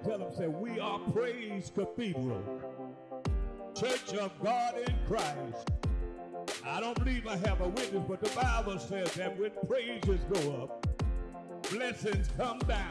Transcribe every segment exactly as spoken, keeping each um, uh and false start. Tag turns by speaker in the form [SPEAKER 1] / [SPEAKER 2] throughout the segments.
[SPEAKER 1] Tell them, say, we are Praise Cathedral, Church of God in Christ. I don't believe I have a witness, but the Bible says that when praises go up, blessings come down.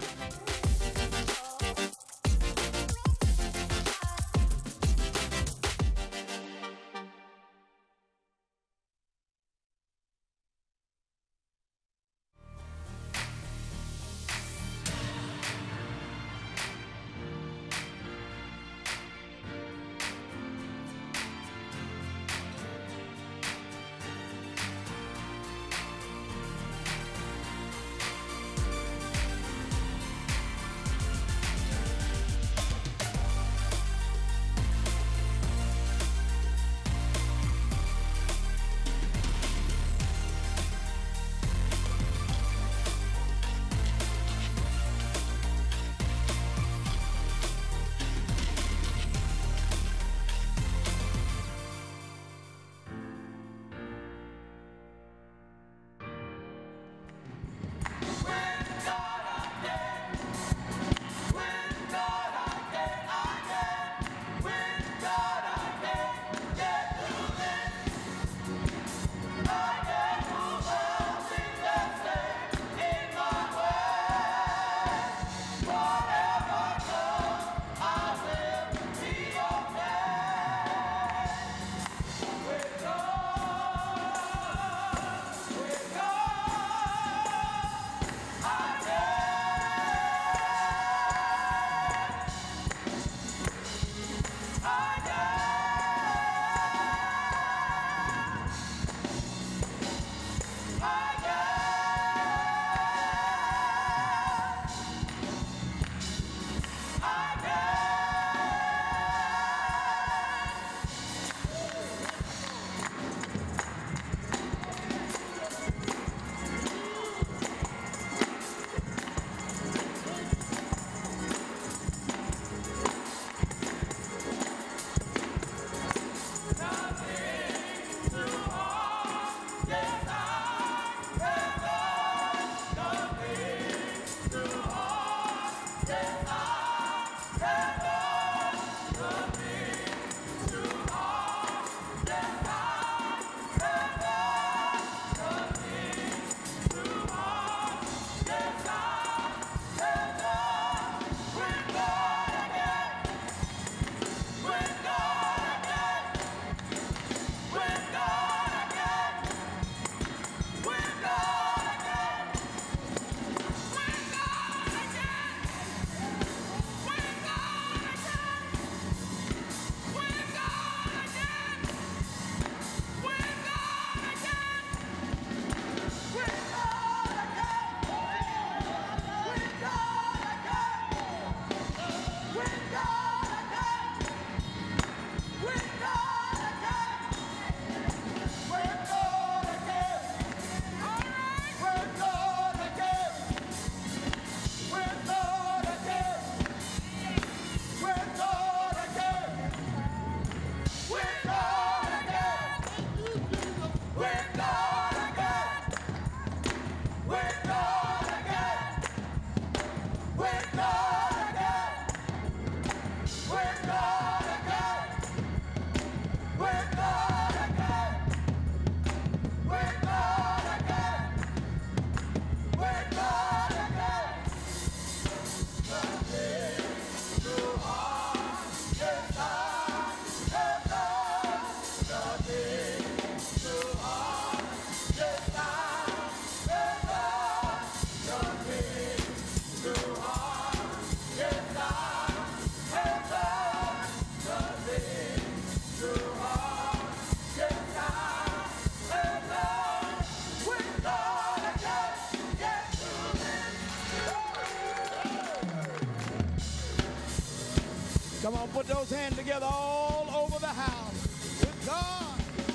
[SPEAKER 2] Come on, put those hands together all over the house. With God.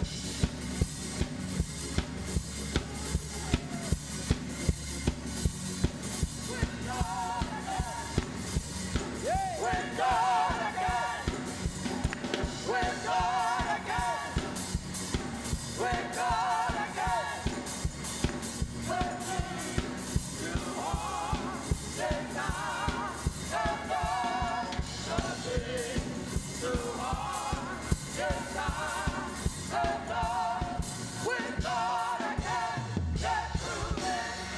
[SPEAKER 2] With God again. Yeah. With God again. With God again. With God again. With me, you are the God of God.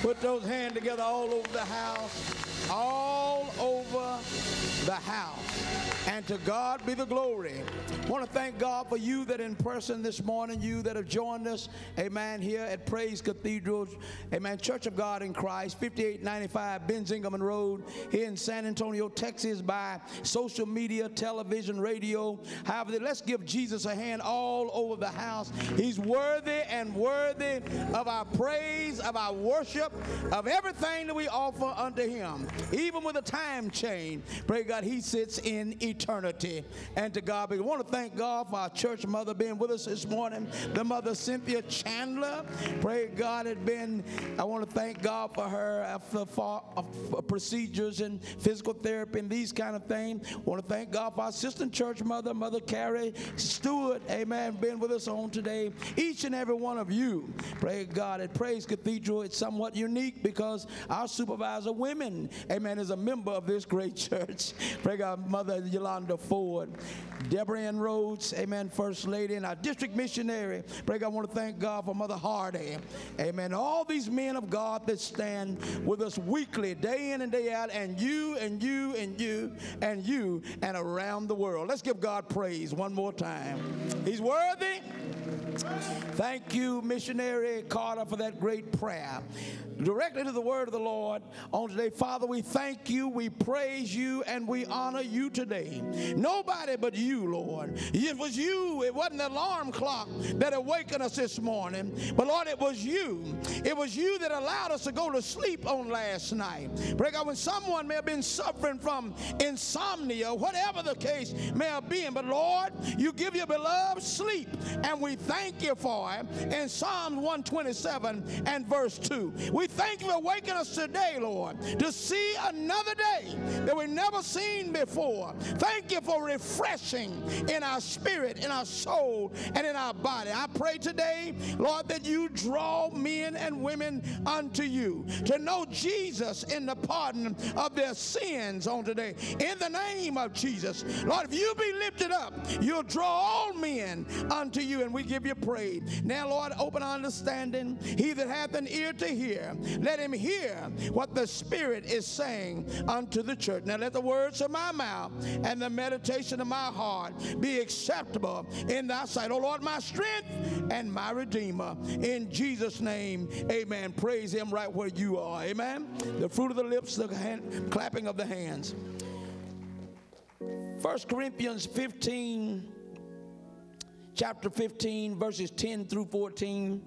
[SPEAKER 2] Put those hands together all over the house. All over the house. And to God be the glory. I want to thank God for you that in person this morning, you that have joined us, amen, here at Praise Cathedral, amen, Church of God in Christ, fifty-eight ninety-five Ben Zingerman Road, here in San Antonio, Texas, by social media, television, radio. However, let's give Jesus a hand all over the house. He's worthy and worthy of our praise, of our worship, of everything that we offer unto him. Even with a time change, pray God, he sits in eternity. And to God be. I want to thank God for our church mother being with us this morning, the mother Cynthia Chandler. Pray God had been, I want to thank God for her uh, for, for, uh, for procedures and physical therapy and these kind of things. I want to thank God for our assistant church mother, Mother Carrie Stewart, amen, being with us on today. Each and every one of you, pray God, at Praise Cathedral, it's somewhat unique because our supervisor women, amen, is a member of this great church. Pray God, Mother Yolanda Ford, Deborah Ann Rhodes, amen, First Lady, and our district missionary. Pray God, I want to thank God for Mother Hardy, amen. All these men of God that stand with us weekly, day in and day out, and you and you and you and you and around the world. Let's give God praise one more time. He's worthy. Thank you, Missionary Carter, for that great prayer. Directly to the word of the Lord on today. Father, we thank you, we praise you, and we honor you today. Nobody but you, Lord. It was you. It wasn't the alarm clock that awakened us this morning, but Lord, it was you. It was you that allowed us to go to sleep on last night. Pray God, when someone may have been suffering from insomnia, whatever the case may have been, but Lord, you give your beloved sleep, and we thank you for it in Psalm one twenty-seven and verse two. We thank you for waking us today, Lord, to see another day that we've never seen before. Thank you for refreshing in our spirit, in our soul, and in our body. I pray today, Lord, that you draw men and women unto you to know Jesus in the pardon of their sins on today. In the name of Jesus, Lord, if you be lifted up, you'll draw all men unto you, and we give you praise. Now, Lord, open our understanding. He that hath an ear to hear, let him hear what the Spirit is saying unto the church. Now let the words of my mouth and the meditation of my heart be acceptable in thy sight, O Lord, my strength and my Redeemer. In Jesus' name, amen. Praise him right where you are, amen. The fruit of the lips, the hand, clapping of the hands. First Corinthians fifteen, chapter fifteen, verses ten through fourteen.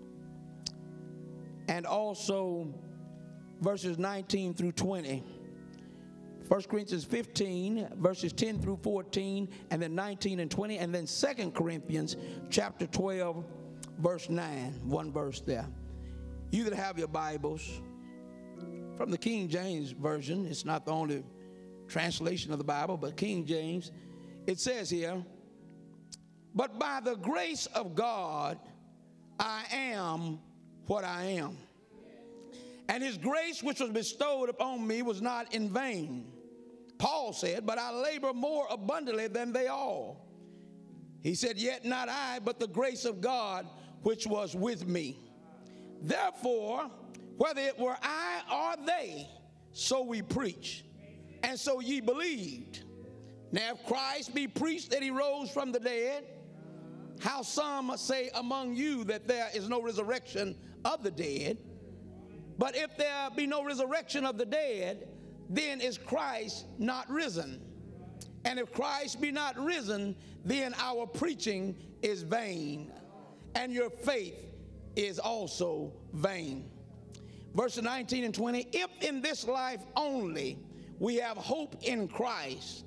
[SPEAKER 2] And also verses nineteen through twenty. First Corinthians fifteen, verses ten through fourteen, and then nineteen and twenty, and then Second Corinthians chapter twelve, verse nine, one verse there. You that have your Bibles, from the King James Version, it's not the only translation of the Bible, but King James, it says here, but by the grace of God, I am what I am. And his grace which was bestowed upon me was not in vain. Paul said, but I labor more abundantly than they all. He said, yet not I, but the grace of God which was with me. Therefore, whether it were I or they, so we preach, and so ye believed. Now if Christ be preached that he rose from the dead, how some say among you that there is no resurrection of the dead? But if there be no resurrection of the dead, then is Christ not risen? And if Christ be not risen, then our preaching is vain, and your faith is also vain. Verses nineteen and twenty, if in this life only we have hope in Christ,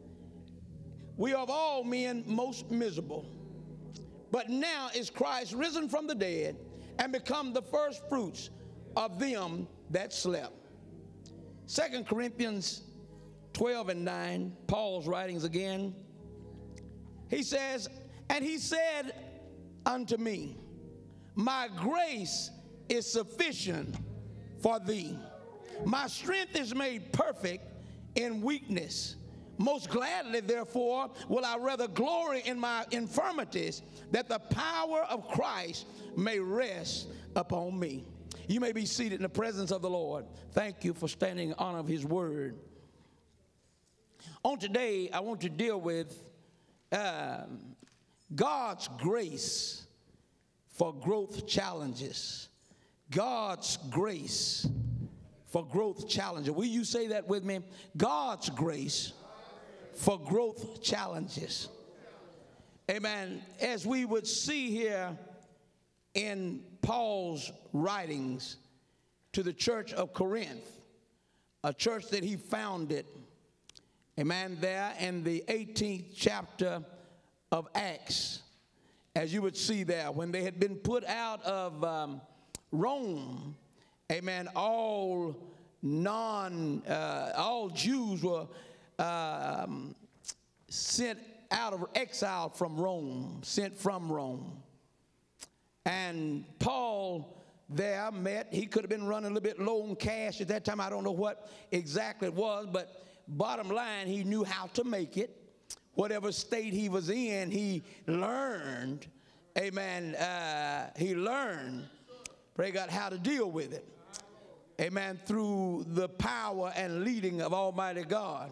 [SPEAKER 2] we are of all men most miserable. But now is Christ risen from the dead and become the first fruits of them that slept. Second Corinthians twelve and nine, Paul's writings again. He says, and he said unto me, my grace is sufficient for thee. My strength is made perfect in weakness. Most gladly, therefore, will I rather glory in my infirmities, that the power of Christ may rest upon me. You may be seated in the presence of the Lord. Thank you for standing in honor of his word. On today, I want to deal with um, God's grace for growth challenges. God's grace for growth challenges. Will you say that with me? God's grace for growth challenges. Amen. As we would see here in Paul's writings to the church of Corinth, a church that he founded, amen, there in the eighteenth chapter of Acts, as you would see there, when they had been put out of um, Rome, amen, all non, uh, all Jews were um, sent out of exile from Rome, sent from Rome. And Paul there met, he could have been running a little bit low on cash at that time. I don't know what exactly it was, but bottom line, he knew how to make it. Whatever state he was in, he learned, amen, uh, he learned, pray God, how to deal with it. Amen, through the power and leading of Almighty God.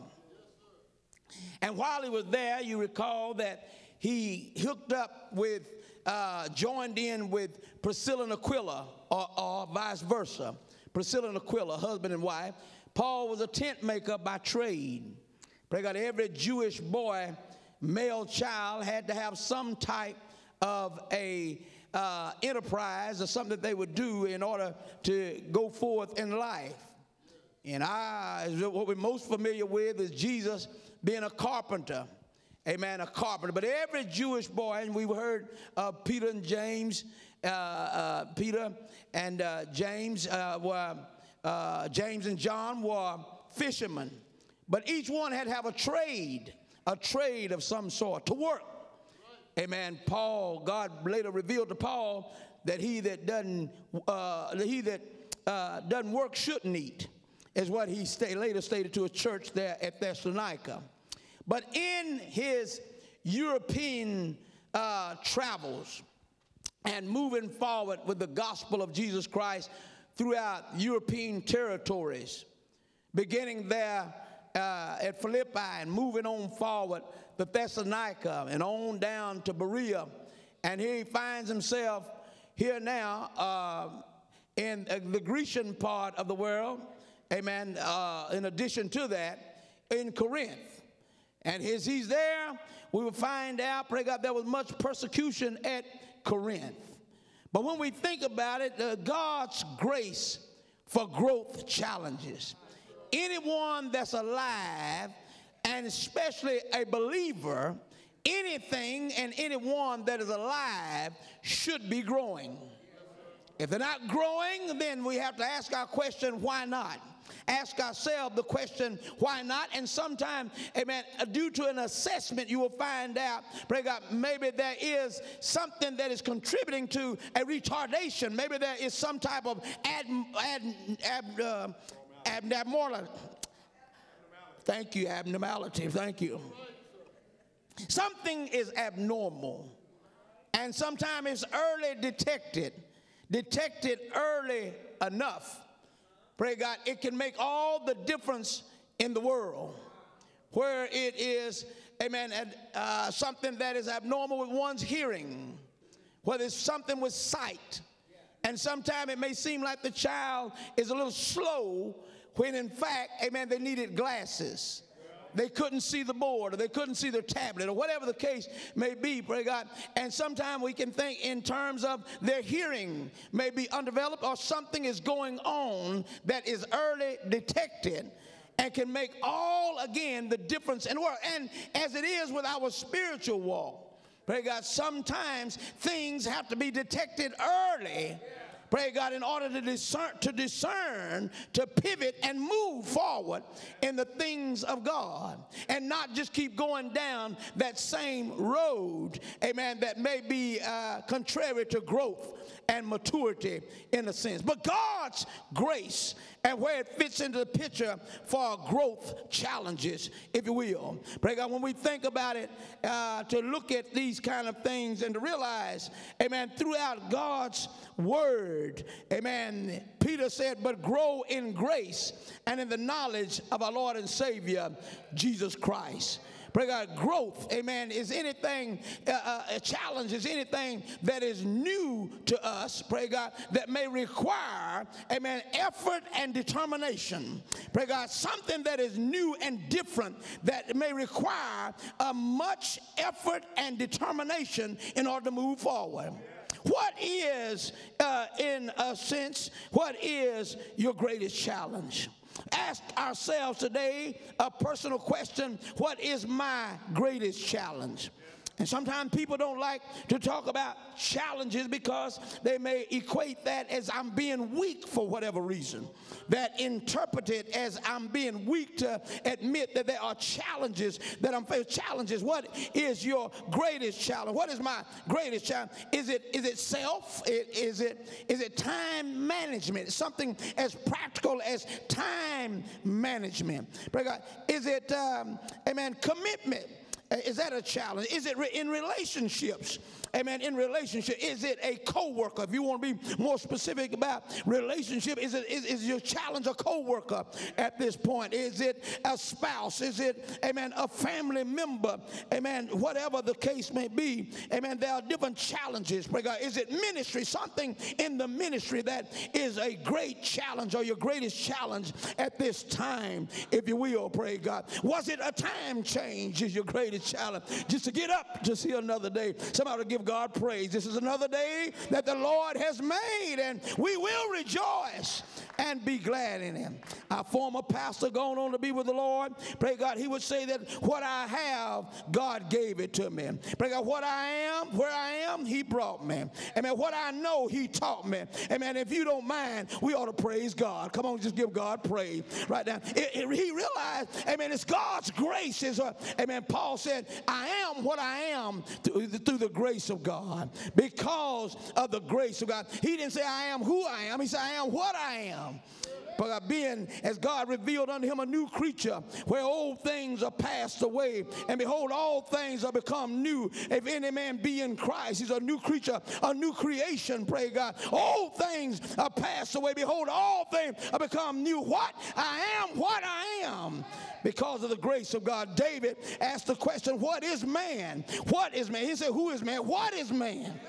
[SPEAKER 2] And while he was there, you recall that he hooked up with, uh, joined in with Priscilla and Aquila, or, or vice versa. Priscilla and Aquila, husband and wife. Paul was a tent maker by trade. Pray God, every Jewish boy, male child, had to have some type of a uh, enterprise or something that they would do in order to go forth in life. And I, what we're most familiar with is Jesus being a carpenter. Amen, a carpenter. But every Jewish boy, and we heard uh, Peter and James, uh, uh, Peter and uh, James uh, were, uh, James and John were fishermen. But each one had to have a trade, a trade of some sort to work. Amen. Paul, God later revealed to Paul that he that doesn't, uh, he that uh, doesn't work shouldn't eat, is what he stay, later stated to a church there at Thessalonica. But in his European uh, travels and moving forward with the gospel of Jesus Christ throughout European territories, beginning there uh, at Philippi and moving on forward to Thessalonica and on down to Berea, and here he finds himself here now uh, in uh, the Grecian part of the world, amen, uh, in addition to that, in Corinth. And as he's there, we will find out, pray God, there was much persecution at Corinth. But when we think about it, uh, God's grace for growth challenges. Anyone that's alive, and especially a believer, anything and anyone that is alive should be growing. If they're not growing, then we have to ask our question, why not? Ask ourselves the question, why not? And sometimes, amen, due to an assessment, you will find out, pray God, maybe there is something that is contributing to a retardation. Maybe there is some type of ad, ad, ad, uh, abnormality. Thank you, abnormality. Thank you. Something is abnormal. And sometimes it's early detected. Detected early enough. Pray God, it can make all the difference in the world. Where it is, amen, uh, something that is abnormal with one's hearing. Whether it's something with sight. And sometimes it may seem like the child is a little slow when in fact, amen, they needed glasses. They couldn't see the board, or they couldn't see their tablet, or whatever the case may be, pray God. And sometimes we can think in terms of their hearing may be undeveloped, or something is going on that is early detected and can make all, again, the difference in the world. And as it is with our spiritual walk, pray God, sometimes things have to be detected early. Pray God, in order to discern, to discern, to pivot and move forward in the things of God, and not just keep going down that same road, amen, that may be uh, contrary to growth and maturity in a sense. But God's grace and where it fits into the picture for growth challenges, if you will. Pray God, when we think about it, uh, to look at these kind of things and to realize, amen, throughout God's word, word. Amen. Peter said, but grow in grace and in the knowledge of our Lord and Savior, Jesus Christ. Pray God, growth, amen, is anything, uh, uh, a challenge is anything that is new to us, pray God, that may require, amen, effort and determination. Pray God, something that is new and different that may require uh, much effort and determination in order to move forward. What is, uh, in a sense, what is your greatest challenge? Ask ourselves today a personal question: what is my greatest challenge? And sometimes people don't like to talk about challenges because they may equate that as I'm being weak for whatever reason. That interpret it as I'm being weak to admit that there are challenges that I'm facing. Challenges. What is your greatest challenge? What is my greatest challenge? Is it is it self? It, is it is it time management? Something as practical as time management. Pray God. Is it um, amen, commitment? Is that a challenge? Is it re- in relationships? Amen. In relationship, is it a co-worker? If you want to be more specific about relationship, is it is, is your challenge a co-worker at this point? Is it a spouse? Is it, amen, a family member? Amen. Whatever the case may be, amen, there are different challenges. Pray God. Is it ministry? Something in the ministry that is a great challenge or your greatest challenge at this time, if you will, pray God. Was it a time change is your greatest challenge? Just to get up to see another day. Somebody give God praise. This is another day that the Lord has made, and we will rejoice and be glad in him. Our former pastor going on to be with the Lord, pray God, he would say that what I have, God gave it to me. Pray God, what I am, where I am, he brought me. Amen. What I know, he taught me. Amen. If you don't mind, we ought to praise God. Come on, just give God praise right now. It, it, he realized, amen, it's God's grace. Is, uh, amen. Paul said, I am what I am through, through the grace of God. Because of the grace of God. He didn't say I am who I am. He said I am what I am. But being, as God revealed unto him, a new creature, where old things are passed away, and behold, all things are become new. If any man be in Christ, he's a new creature, a new creation, pray God. Old things are passed away. Behold, all things are become new. What? I am what I am. Because of the grace of God. David asked the question, what is man? What is man? He said, who is man? What is man?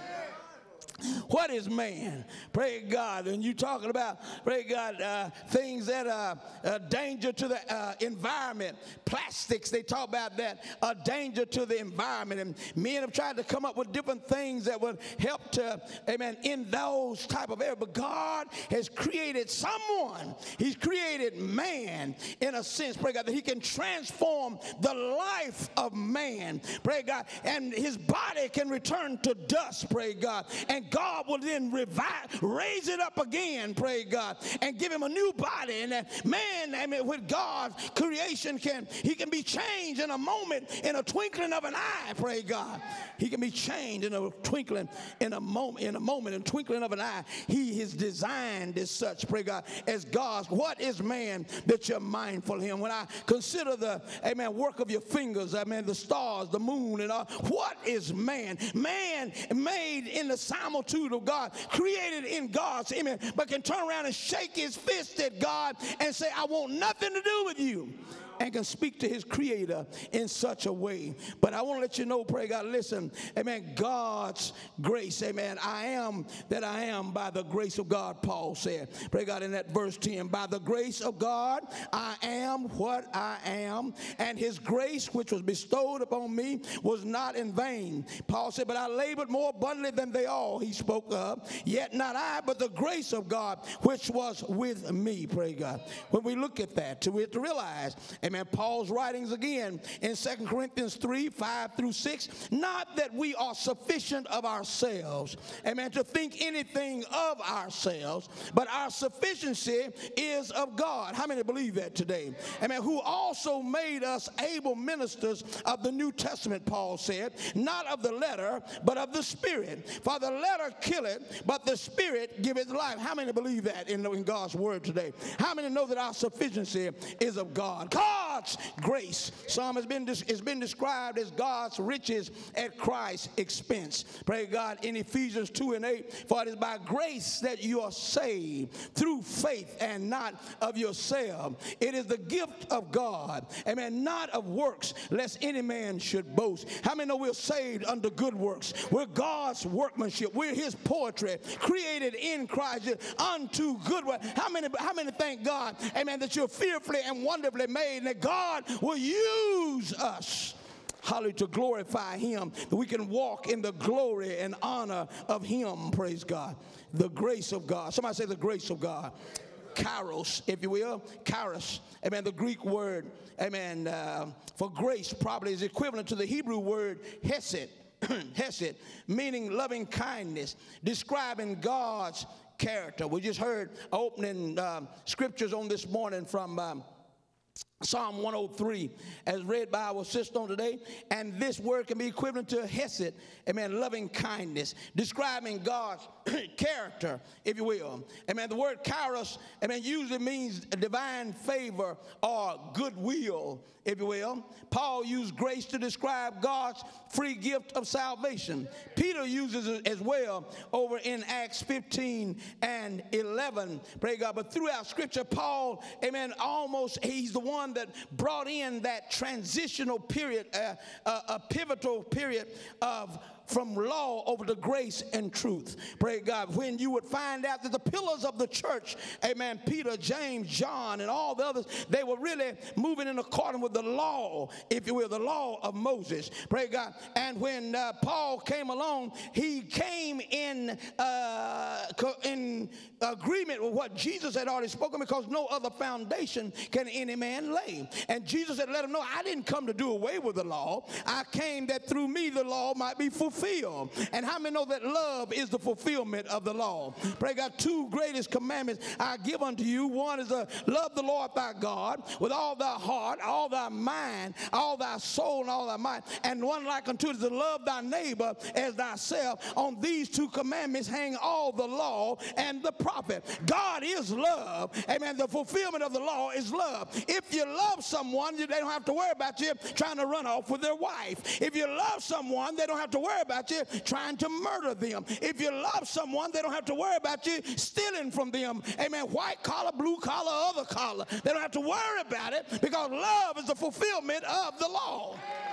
[SPEAKER 2] What is man? Pray God. And you talking about, pray God, uh, things that are a danger to the uh, environment. Plastics, they talk about that, a danger to the environment. And men have tried to come up with different things that would help to, amen, in those type of areas. But God has created someone. He's created man in a sense, pray God, that he can transform the life of man. Pray God. And his body can return to dust, pray God. And God will then revive, raise it up again, pray God, and give him a new body. And that man, I mean, with God's creation, can he can be changed in a moment, in a twinkling of an eye, pray God. He can be changed in a twinkling, in a moment, in a moment, in a twinkling of an eye. He is designed as such, pray God, as God's. What is man that you're mindful of him? When I consider the, amen, work of your fingers, amen, the stars, the moon, and all, what is man? Man made in the simultaneous of God, created in God's image, but can turn around and shake his fist at God and say, I want nothing to do with you. And can speak to his creator in such a way. But I want to let you know, pray God, listen, amen, God's grace, amen, I am that I am by the grace of God, Paul said. Pray God in that verse ten, by the grace of God, I am what I am, and his grace which was bestowed upon me was not in vain. Paul said, but I labored more abundantly than they all, he spoke of, yet not I, but the grace of God which was with me, pray God. When we look at that, we have to realize, amen, Paul's writings again in Second Corinthians three, five through six, not that we are sufficient of ourselves, amen, to think anything of ourselves, but our sufficiency is of God. How many believe that today? Amen, who also made us able ministers of the New Testament, Paul said, not of the letter, but of the Spirit. For the letter killeth, but the Spirit giveth life. How many believe that in, in God's word today? How many know that our sufficiency is of God? God God's grace. Some has been, it's been described as God's riches at Christ's expense. Praise God. In Ephesians two and eight, for it is by grace that you are saved through faith and not of yourself. It is the gift of God, amen, not of works, lest any man should boast. How many know we're saved under good works? We're God's workmanship. We're his poetry, created in Christ unto good work. How many, how many thank God, amen, that you're fearfully and wonderfully made, and that God will use us, hallelujah, to glorify him, that we can walk in the glory and honor of him. Praise God. The grace of God. Somebody say the grace of God. Kairos, if you will. Kairos. Amen. The Greek word, amen, uh, for grace probably is equivalent to the Hebrew word hesed. Hesed, meaning loving kindness, describing God's character. We just heard opening uh, scriptures on this morning from um, Psalm one oh three, as read by our sister on today, and this word can be equivalent to hesed, amen, loving kindness, describing God's character, if you will. Amen. The word kairos, amen, usually means divine favor or goodwill, if you will. Paul used grace to describe God's free gift of salvation. Peter uses it as well over in Acts fifteen and eleven. Praise God. But throughout Scripture, Paul, amen, almost, he's the one that brought in that transitional period, uh, uh, a pivotal period of from law over to grace and truth. Praise God. When you would find out that the pillars of the church, amen, Peter, James, John, and all the others, they were really moving in accordance with the law, if you will, the law of Moses. Praise God. And when uh, Paul came along, he came in, uh, in agreement with what Jesus had already spoken, because no other foundation can any man lay. And Jesus had let him know, I didn't come to do away with the law. I came that through me the law might be fulfilled. And how many know that love is the fulfillment of the law? Pray God, two greatest commandments I give unto you. One is to love the Lord thy God with all thy heart, all thy mind, all thy soul, and all thy might. And one like unto it is to love thy neighbor as thyself. On these two commandments hang all the law and the prophet. God is love. Amen. The fulfillment of the law is love. If you love someone, they don't have to worry about you trying to run off with their wife. If you love someone, they don't have to worry about you trying to murder them. If you love someone, they don't have to worry about you stealing from them. Amen. White collar, blue collar, other collar. They don't have to worry about it, because love is the fulfillment of the law.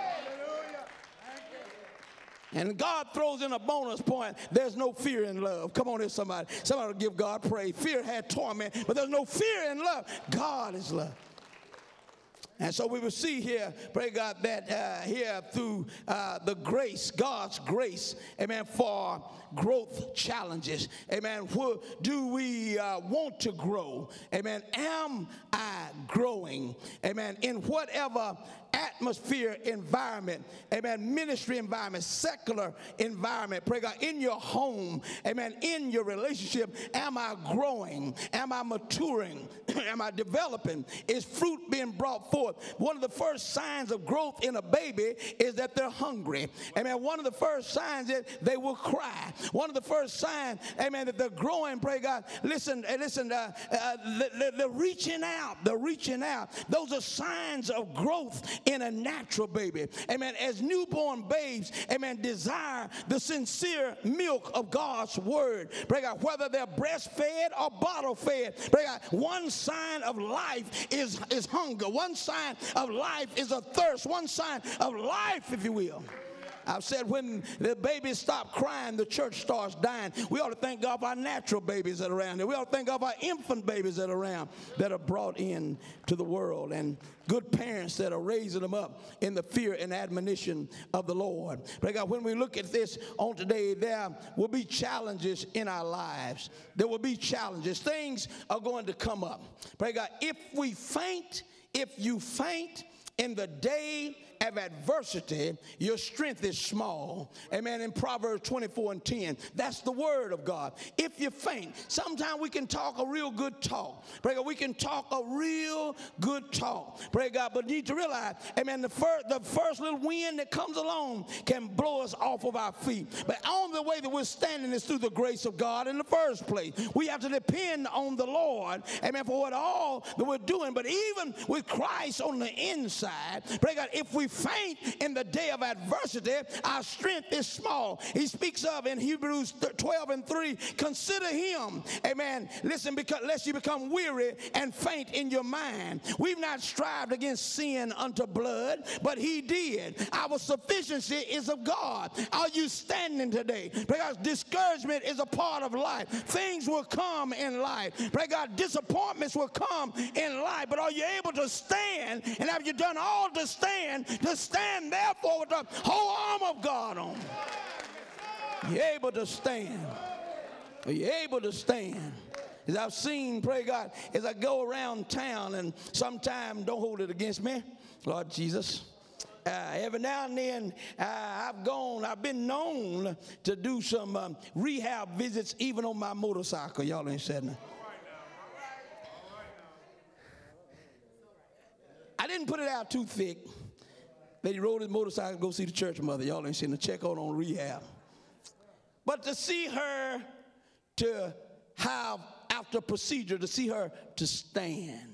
[SPEAKER 2] And God throws in a bonus point. There's no fear in love. Come on here, somebody. Somebody will give God praise. Fear had torment, but there's no fear in love. God is love. And so we will see here, pray God, that uh, here through uh, the grace, God's grace, amen, for growth challenges, amen, who do we uh, want to grow, amen, am I growing, amen, in whatever atmosphere, environment, amen, ministry environment, secular environment, pray God, in your home, amen, in your relationship, am I growing, am I maturing, am I developing, is fruit being brought forth? One of the first signs of growth in a baby is that they're hungry, amen. One of the first signs is they will cry. One of the first signs, amen, that they're growing, pray God, listen, listen, uh, uh, they're, they're reaching out, they're reaching out. Those are signs of growth in a natural baby, amen. As newborn babes, amen, desire the sincere milk of God's word, pray God, whether they're breastfed or bottle fed, pray God, one sign of life is, is hunger. One sign of life is a thirst. One sign of life, if you will. I've said when the babies stop crying, the church starts dying. We ought to thank God for our natural babies that are around here. We ought to thank God for our infant babies that are around, that are brought in to the world, and good parents that are raising them up in the fear and admonition of the Lord. Pray God, when we look at this on today, there will be challenges in our lives. There will be challenges. Things are going to come up. Pray God, if we faint, if you faint in the day of adversity, your strength is small. Amen. In Proverbs twenty-four and ten, that's the word of God. If you faint, sometimes we can talk a real good talk. Pray God, we can talk a real good talk. Pray God, but you need to realize, amen, the first, the first little wind that comes along can blow us off of our feet. But on the way that we're standing is through the grace of God in the first place. We have to depend on the Lord, amen, for what all that we're doing. But even with Christ on the inside, pray God, if we faint in the day of adversity, our strength is small. He speaks of in Hebrews twelve and three, consider him, amen, listen, because lest you become weary and faint in your mind. We've not strived against sin unto blood, but he did. Our sufficiency is of God. Are you standing today? Because discouragement is a part of life. Things will come in life. Pray God, disappointments will come in life, but are you able to stand? And have you done all to stand? To stand therefore with the whole arm of God on. You're able to stand. Are you able to stand? As I've seen, pray God, as I go around town, and sometimes, don't hold it against me, Lord Jesus. Uh, every now and then uh, I've gone, I've been known to do some um, rehab visits even on my motorcycle. Y'all ain't said nothing. I didn't put it out too thick that he rode his motorcycle to go see the church mother. Y'all ain't seen the check out on rehab. But to see her to have, after procedure, to see her to stand.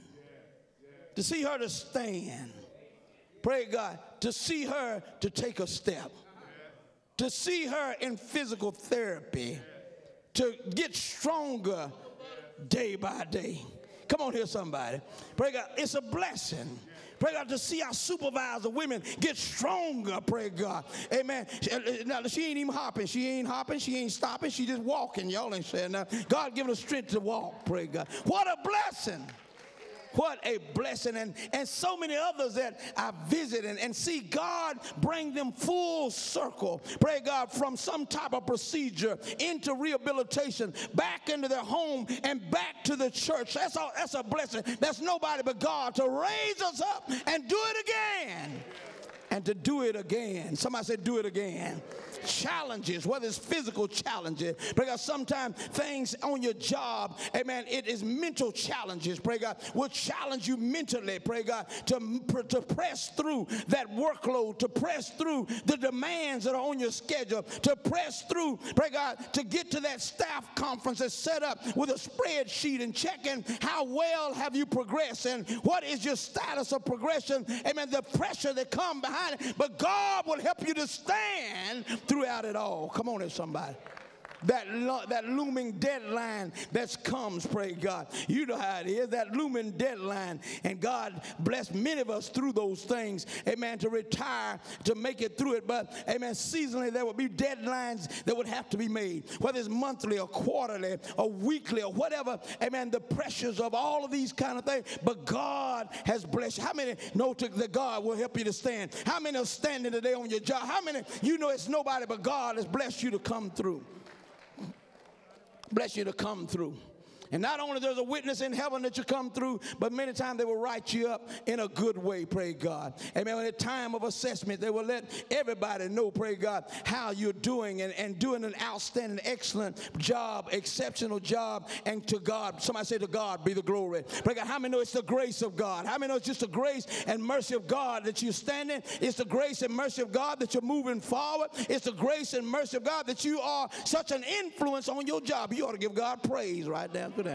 [SPEAKER 2] To see her to stand. Pray God, to see her to take a step, to see her in physical therapy, to get stronger day by day. Come on here, somebody. Pray God, it's a blessing. Pray God, to see our supervisor women get stronger, pray God. Amen. Now, she ain't even hopping. She ain't hopping. She ain't stopping. She just walking. Y'all ain't saying nothing. God giving her strength to walk, pray God. What a blessing. What a blessing. And, and so many others that I visit and, and see God bring them full circle, pray God, from some type of procedure into rehabilitation, back into their home and back to the church. That's, all, that's a blessing. That's nobody but God to raise us up and do it again. And to do it again. Somebody said do it again. Challenges, whether it's physical challenges, pray God, sometimes things on your job, amen, it is mental challenges, pray God, will challenge you mentally, pray God, to, to press through that workload, to press through the demands that are on your schedule, to press through, pray God, to get to that staff conference that's set up with a spreadsheet and checking how well have you progressed and what is your status of progression, amen, the pressure that comes behind it, but God will help you to stand throughout it all. Come on here, somebody. That, lo that looming deadline that comes, pray God. You know how it is, that looming deadline. And God bless many of us through those things, amen, to retire, to make it through it. But, amen, seasonally there will be deadlines that would have to be made, whether it's monthly or quarterly or weekly or whatever, amen, the pressures of all of these kind of things. But God has blessed you. How many know to, that God will help you to stand? How many are standing today on your job? How many, you know it's nobody but God has blessed you to come through? Bless you to come through. And not only there's a witness in heaven that you come through, but many times they will write you up in a good way, pray God. Amen. At the time of assessment, they will let everybody know, pray God, how you're doing and, and doing an outstanding, excellent job, exceptional job. And to God, somebody say to God be the glory. Pray God, how many know it's the grace of God? How many know it's just the grace and mercy of God that you're standing? It's the grace and mercy of God that you're moving forward. It's the grace and mercy of God that you are such an influence on your job. You ought to give God praise right down to that.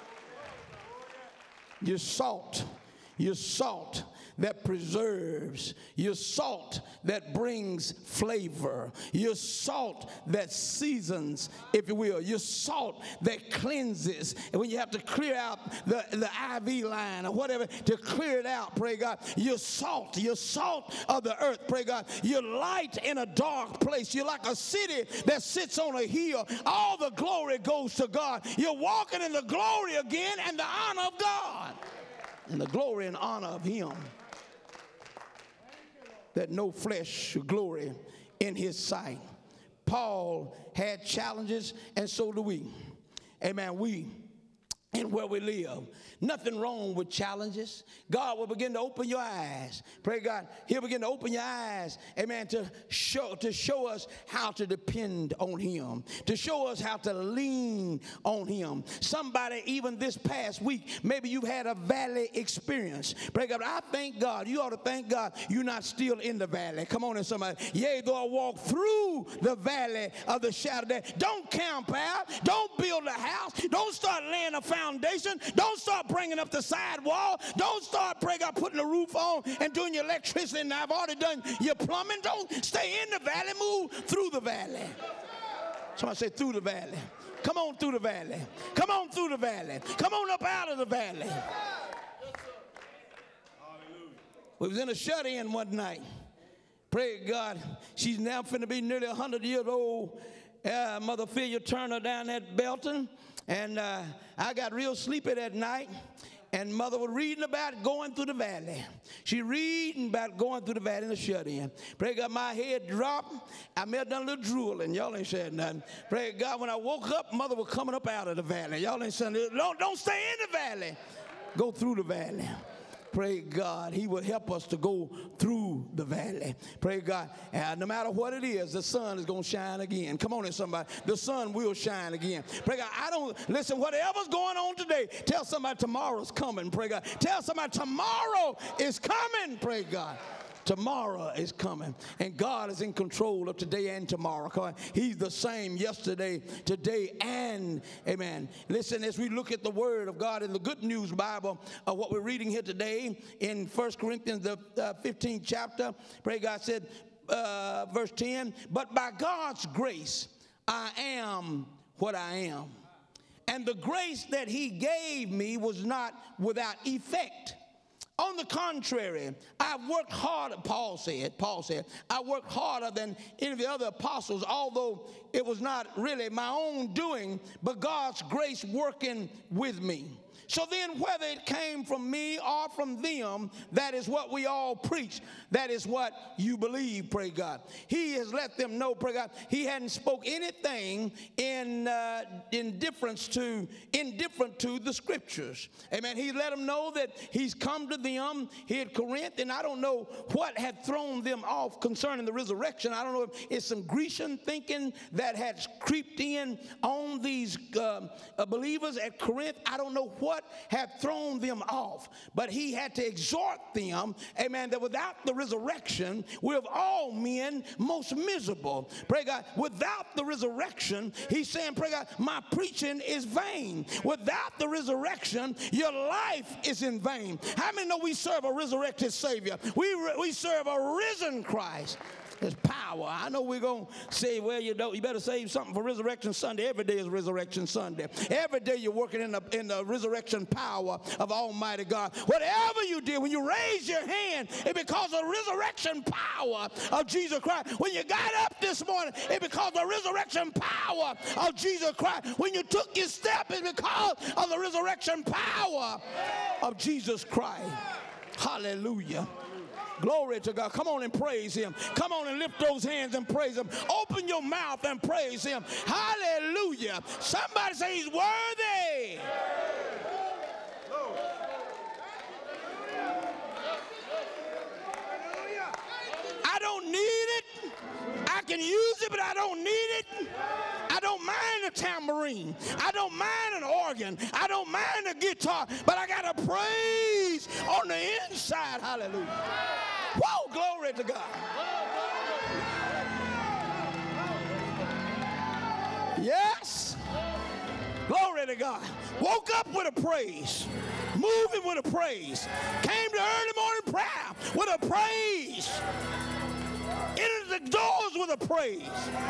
[SPEAKER 2] You're salt. You're salt that preserves. You're salt that brings flavor. You're salt that seasons, if you will. You're salt that cleanses. And when you have to clear out the, the I V line or whatever to clear it out, pray God, you're salt. You're salt of the earth, pray God. You're light in a dark place. You're like a city that sits on a hill. All the glory goes to God. You're walking in the glory again and the honor of God. And the glory and honor of him, that no flesh should glory in his sight. Paul had challenges, and so do we. Amen. We in where we live. Nothing wrong with challenges. God will begin to open your eyes. Pray God, he'll begin to open your eyes, amen, to show, to show us how to depend on him, to show us how to lean on him. Somebody, even this past week, maybe you've had a valley experience. Pray God, I thank God. You ought to thank God you're not still in the valley. Come on in, somebody. Yea, though I walk through the valley of the shadow of death. Don't camp out. Don't build a house. Don't start laying a foundation. Don't start bringing up the side wall. Don't start, pray God, putting the roof on and doing your electricity. And I've already done your plumbing. Don't stay in the valley. Move through the valley. Somebody say through the valley. Come on through the valley. Come on through the valley. Come on up out of the valley. We was in a shut-in one night. Pray God. She's now finna be nearly one hundred years old. Uh, Mother Philia Turner down at Belton. And uh, I got real sleepy that night. And Mother was reading about going through the valley. She reading about going through the valley in the shut-in. Pray God, my head dropped. I may have done a little drooling. Y'all ain't said nothing. Pray God, when I woke up, Mother was coming up out of the valley. Y'all ain't saying, don't, don't stay in the valley. Go through the valley. Pray God, he will help us to go through the valley. Pray God, and no matter what it is, the sun is going to shine again. Come on in, somebody. The sun will shine again. Pray God, I don't, listen, whatever's going on today, tell somebody tomorrow's coming. Pray God. Tell somebody tomorrow is coming. Pray God. Tomorrow is coming, and God is in control of today and tomorrow. He's the same yesterday, today, and amen. Listen, as we look at the word of God in the Good News Bible, uh, what we're reading here today in First Corinthians, the uh, fifteenth chapter, pray God said, uh, verse ten, but by God's grace, I am what I am. And the grace that he gave me was not without effect. On the contrary, I've worked harder, Paul said, Paul said, I worked harder than any of the other apostles, although it was not really my own doing, but God's grace working with me. So then whether it came from me or from them, that is what we all preach. That is what you believe, pray God. He has let them know, pray God, he hadn't spoke anything in uh, indifference to, indifferent to the scriptures. Amen. He let them know that he's come to them here at Corinth, and I don't know what had thrown them off concerning the resurrection. I don't know if it's some Grecian thinking that had creeped in on these uh, uh, believers at Corinth. I don't know what had thrown them off, but he had to exhort them, amen, that without the resurrection, we're of all men most miserable. Pray God, without the resurrection, he's saying, pray God, my preaching is vain. Without the resurrection, your life is in vain. How many know we serve a resurrected Savior? We, we serve a risen Christ. There's power. I know we're going to say, well, you don't, you better save something for Resurrection Sunday. Every day is Resurrection Sunday. Every day you're working in the, in the resurrection power of Almighty God. Whatever you did, when you raise your hand, it's because of the resurrection power of Jesus Christ. When you got up this morning, it's because of the resurrection power of Jesus Christ. When you took your step, it's because of the resurrection power of Jesus Christ. Hallelujah. Glory to God. Come on and praise him. Come on and lift those hands and praise him. Open your mouth and praise him. Hallelujah. Somebody say he's worthy. I don't need it. I can use it, but I don't need it. I don't mind a tambourine. I don't mind an organ. I don't mind a guitar, but I got to praise on the inside. Hallelujah. Whoa, glory to God. Yes. Glory to God. Woke up with a praise. Moving with a praise. Came to early morning prayer with a praise. Entered the doors with a praise.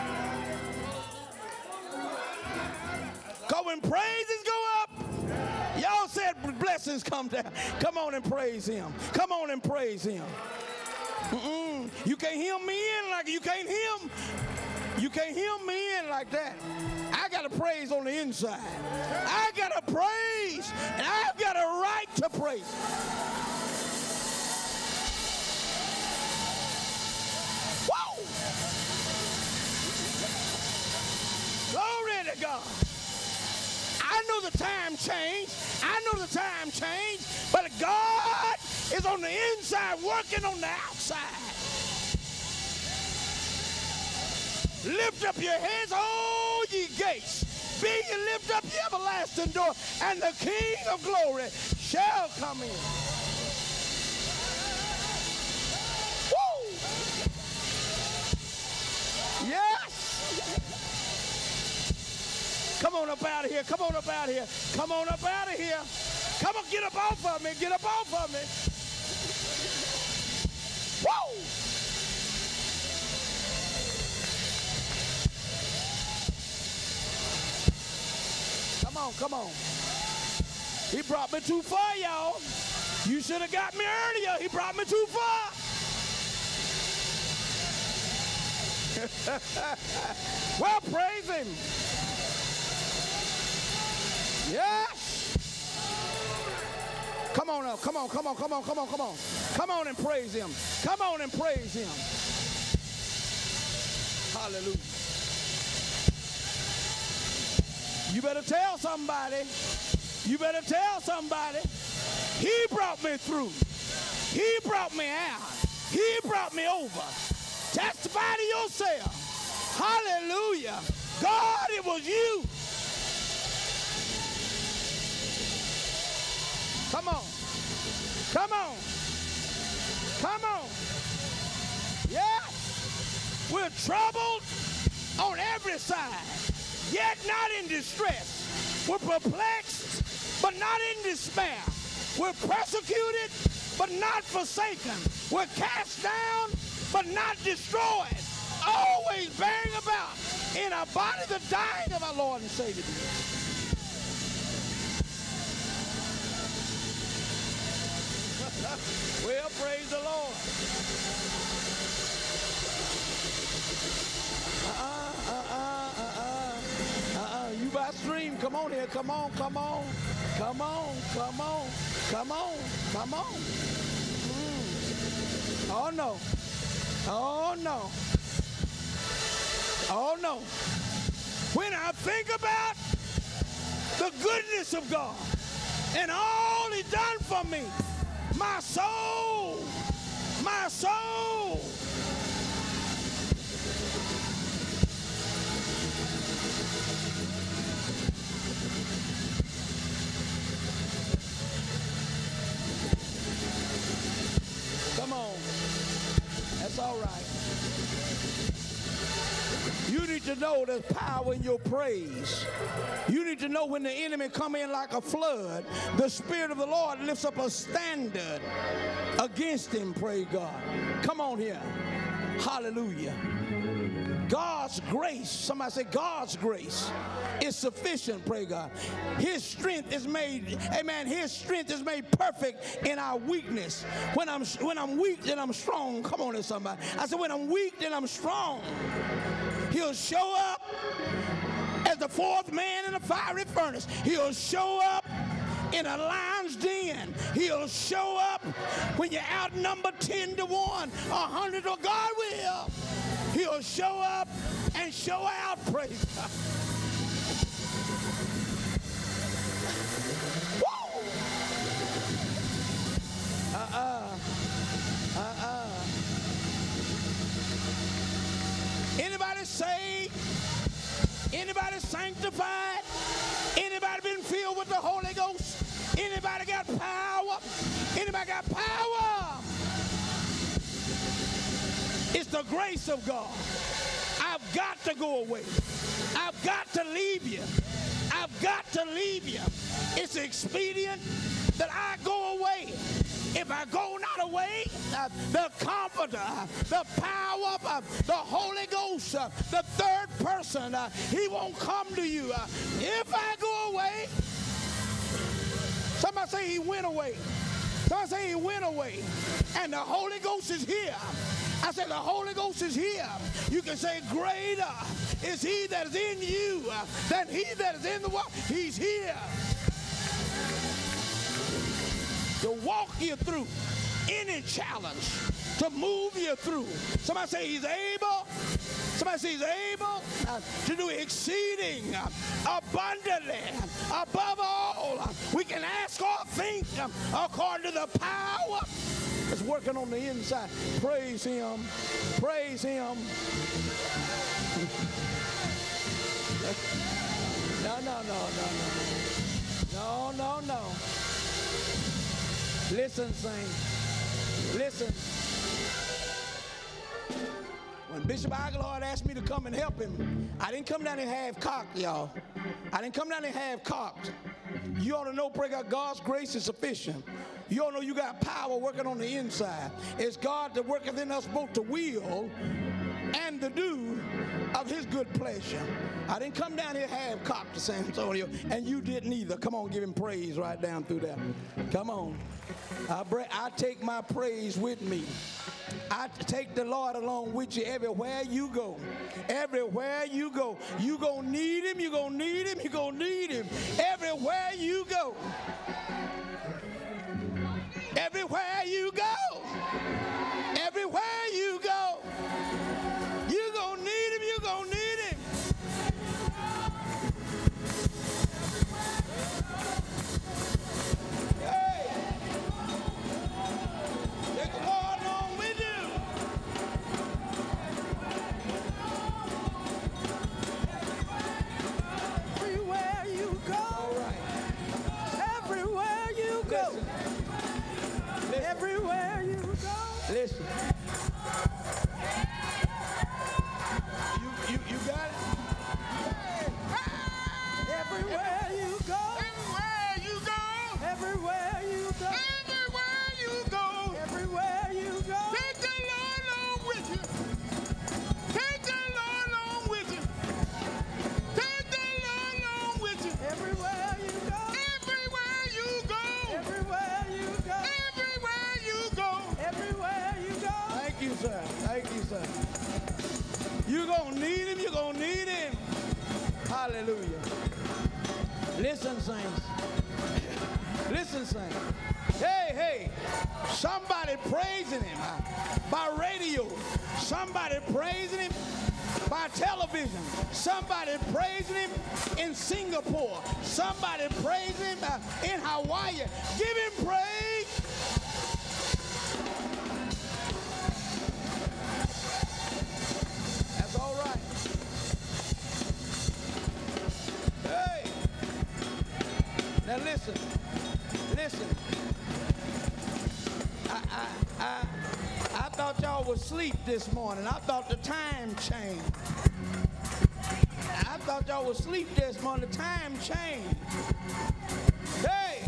[SPEAKER 2] Because when praises go up, y'all said blessings come down. Come on and praise him. Come on and praise him. Mm-mm. You can't hem me in like you can't hem. You can't hem me in like that. I got to praise on the inside. I got to praise, and I've got a right to praise. Whoa! Glory to God. I know know the time changed. I know the time changed. But God is on the inside working on the outside. Lift up your heads, all ye gates. Be ye lift up the everlasting door, and the King of glory shall come in. Woo! Yes! Come on up out of here. Come on up out of here. Come on up out of here. Come on, get up off of me. Get up off of me. Woo! Come on, come on. He brought me too far, y'all. You should have got me earlier. He brought me too far. Well, praise him. Yes. Come on up. Come on, come on, come on, come on, come on. Come on and praise him. Come on and praise him. Hallelujah. You better tell somebody. You better tell somebody. He brought me through. He brought me out. He brought me over. Testify to yourself. Hallelujah. God, it was you. Come on. Come on. Come on. Yes. We're troubled on every side, yet not in distress. We're perplexed, but not in despair. We're persecuted, but not forsaken. We're cast down, but not destroyed. Always bearing about in our body the dying of our Lord and Savior. Well, praise the Lord. Uh-uh, uh-uh, uh-uh, uh-uh. You by stream, come on here, come on, come on, come on, come on, come on, come on. Mm. Oh, no. Oh, no. Oh, no. When I think about the goodness of God and all he done for me, my soul, my soul. Come on. That's all right. You need to know there's power in your praise. You need to know when the enemy come in like a flood, the Spirit of the Lord lifts up a standard against him, praise God. Come on here. Hallelujah. God's grace, somebody say God's grace is sufficient, pray God. His strength is made, amen, his strength is made perfect in our weakness. When I'm when I'm weak, then I'm strong. Come on here, somebody. I said when I'm weak, then I'm strong. He'll show up as the fourth man in a fiery furnace. He'll show up in a lion's den. He'll show up when you're outnumbered ten to one, a hundred, or God will. He'll show up and show out, praise God. Woo! Uh-uh. Uh-uh. Anybody saved? Anybody sanctified? Anybody been filled with the Holy Ghost? Anybody got power? Anybody got power? It's the grace of God. I've got to go away. I've got to leave you. I've got to leave you. It's expedient that I go away. If I go not away, uh, the Comforter, uh, the power of uh, the Holy Ghost, uh, the third person, uh, he won't come to you. Uh, if I go away, somebody say he went away. Somebody say he went away. And the Holy Ghost is here. I said the Holy Ghost is here. You can say greater is he that is in you uh, than he that is in the world. He's here to walk you through any challenge, to move you through. Somebody say he's able. Somebody says he's able uh, to do exceeding uh, abundantly uh, above all uh, we can ask or think uh, according to the power that's working on the inside. Praise him. Praise him. No, no, no, no, no. No, no, no. Listen, saints. Listen. When Bishop Aguilar asked me to come and help him, I didn't come down here half-cocked, y'all. I didn't come down here half-cocked. You ought to know, pray God, God's grace is sufficient. You ought to know you got power working on the inside. It's God that worketh in us both to will and the do of his good pleasure. I didn't come down here half-cocked to San Antonio, and you didn't either. Come on, give him praise right down through there. Come on. I, bring, I take my praise with me. I take the Lord along with you everywhere you go. Everywhere you go. You gonna need him, you gonna need him, you gonna need him. Everywhere you go. Everywhere you go. Everywhere you go. You gonna need him, you gonna need him. Hey. Take the Lord along with you.
[SPEAKER 3] Everywhere you go.
[SPEAKER 2] All right.
[SPEAKER 3] Everywhere you go.
[SPEAKER 2] Listen. Listen.
[SPEAKER 3] Everywhere you go.
[SPEAKER 2] Listen. You, you, you got it?
[SPEAKER 3] Everywhere you go.
[SPEAKER 2] Everywhere you go.
[SPEAKER 3] Everywhere you go.
[SPEAKER 2] Everywhere you go.
[SPEAKER 3] Everywhere you go.
[SPEAKER 2] Take the Lord along with you. Take the Lord along with you. Take the Lord along with you.
[SPEAKER 3] Everywhere you go.
[SPEAKER 2] Everywhere you go.
[SPEAKER 3] Everywhere you go.
[SPEAKER 2] Everywhere you go.
[SPEAKER 3] Everywhere you go.
[SPEAKER 2] Thank you, sir. Thank you, sir. You're going to need him. You're going to need him. Hallelujah. Listen, saints. Listen, saints. Hey, hey. Somebody praising him by radio. Somebody praising him by television. Somebody praising him in Singapore. Somebody praising him uh, in Hawaii. Give him praise. That's all right. Hey. Now listen. Listen. I, I, I, I thought y'all was asleep this morning. I thought the time changed. I thought y'all was asleep this morning. The time changed. Hey.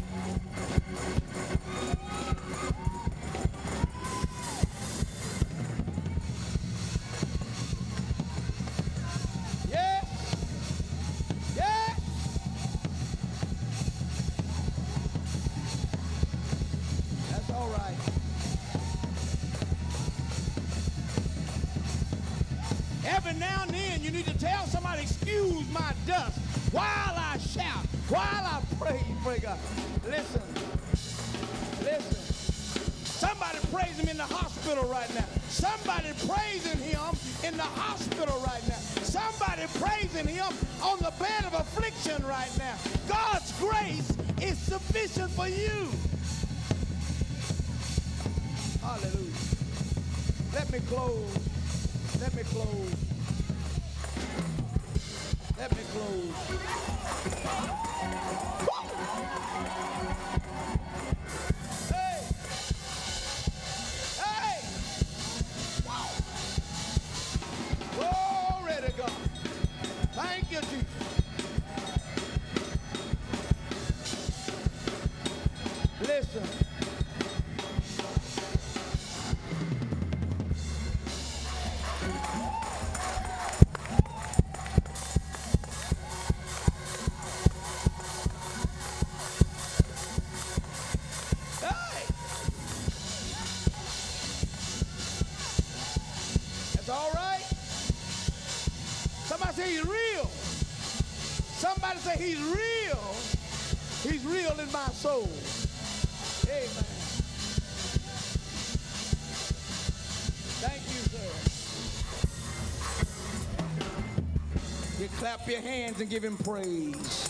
[SPEAKER 2] Yes. Yes. That's all right. Every now and then you need to tell somebody, excuse my dust, while I shout, while I praise, pray God. Listen, listen. Somebody praise him in the hospital right now. Somebody praising him in the hospital right now. Somebody praising him on the bed of affliction right now. God's grace is sufficient for you. Hallelujah. Let me close. Let me close. Let me close. Woo! Hey! Hey! Wow! Glory to God. Thank you, Jesus. Listen. Somebody say he's real. He's real in my soul. Amen. Thank you, sir. You clap your hands and give him praise.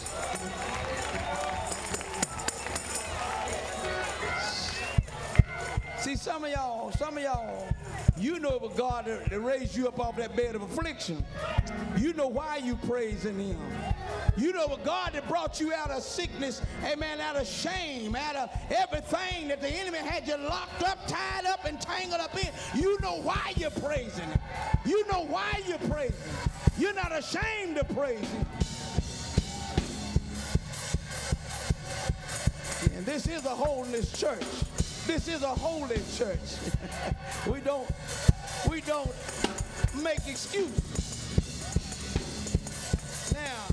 [SPEAKER 2] See, some of y'all, some of y'all, you know it was God that, that raised you up off that bed of affliction. You know why you praising him. You know it was God that brought you out of sickness, amen, out of shame, out of everything that the enemy had you locked up, tied up, and tangled up in. You know why you're praising him. You know why you're praising him. You're not ashamed to praise him. And this is a holiness church. This is a holy church. we don't, we don't make excuses. Now,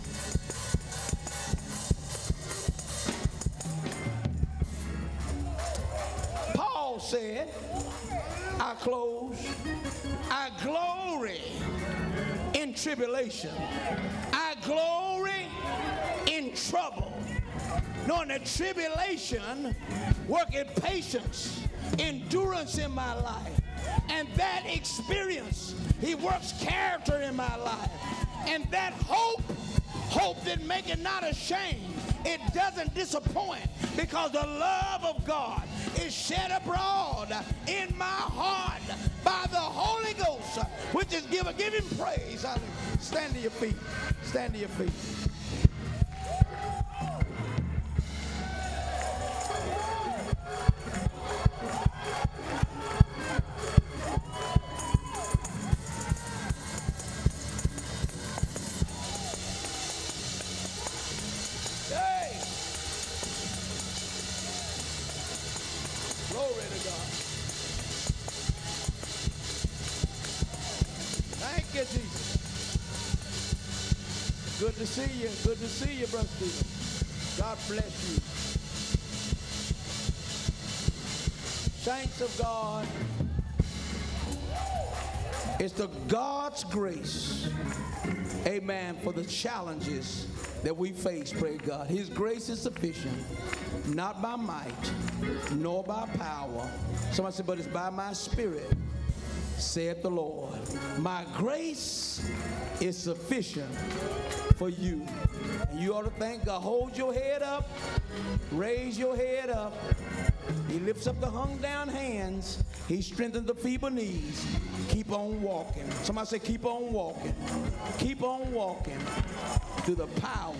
[SPEAKER 2] Paul said, I close, I glory in tribulation. I glory in trouble. Knowing that tribulation worketh patience, endurance in my life. And that experience, he works character in my life. And that hope, hope that maketh not ashamed. It doesn't disappoint because the love of God is shed abroad in my heart by the Holy Ghost, which is given. Give him praise. Stand to your feet. Stand to your feet. Good to see you. Good to see you, Brother Stephen. God bless you. Saints of God, it's the God's grace, amen, for the challenges that we face, praise God. His grace is sufficient, not by might, nor by power. Somebody said, but it's by my spirit, saith the Lord. My grace is sufficient for you. And you ought to thank God. Hold your head up. Raise your head up. He lifts up the hung down hands. He strengthens the feeble knees. Keep on walking. Somebody say, keep on walking. Keep on walking through the power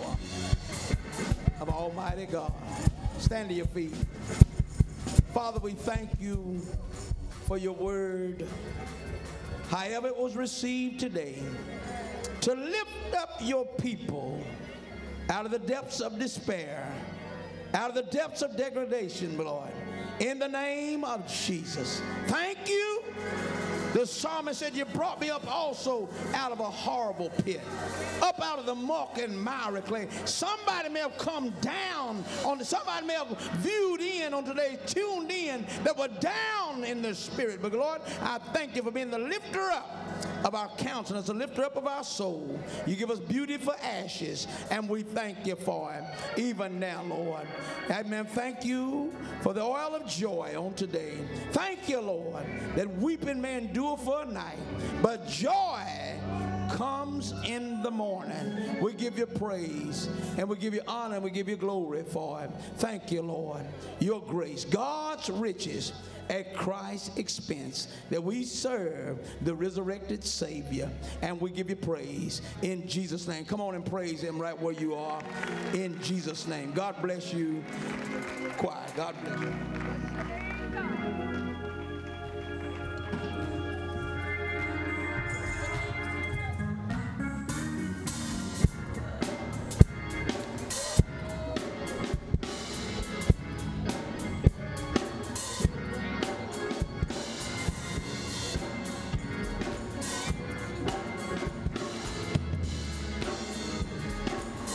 [SPEAKER 2] of Almighty God. Stand to your feet. Father, we thank you for your word, however it was received today, to lift up your people out of the depths of despair, out of the depths of degradation, Lord, in the name of Jesus. Thank you. The psalmist said, you brought me up also out of a horrible pit, up out of the muck and miry clay. Somebody may have come down on the, somebody may have viewed in on today, tuned in, that were down in the spirit. But Lord, I thank you for being the lifter up of our countenance, the lifter up of our soul. You give us beauty for ashes, and we thank you for it even now, Lord. Amen. Thank you for the oil of joy on today. Thank you, Lord, that weeping may endure for a night, but joy comes in the morning. We give you praise, and we give you honor, and we give you glory for it. Thank you, Lord. Your grace, God's riches at Christ's expense, that we serve the resurrected Savior, and we give you praise in Jesus' name. Come on and praise him right where you are in Jesus' name. God bless you. Choir, God bless you.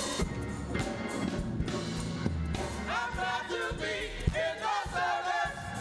[SPEAKER 3] I'm glad to be in the service.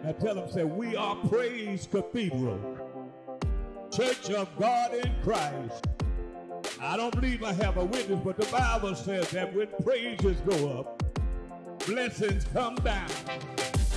[SPEAKER 1] Now tell them, say, we are Praise Cathedral, Church of God in Christ. I don't believe I have a witness, but the Bible says that when praises go up, blessings come down.